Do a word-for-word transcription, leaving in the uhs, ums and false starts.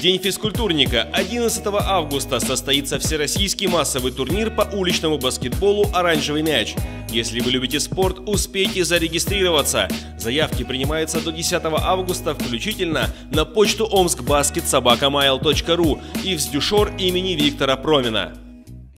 День физкультурника. одиннадцатого августа состоится всероссийский массовый турнир по уличному баскетболу «Оранжевый мяч». Если вы любите спорт, успейте зарегистрироваться. Заявки принимаются до десятого августа включительно на почту омскбаскет собака майл точка ру и в Сдюшор имени Виктора Промина.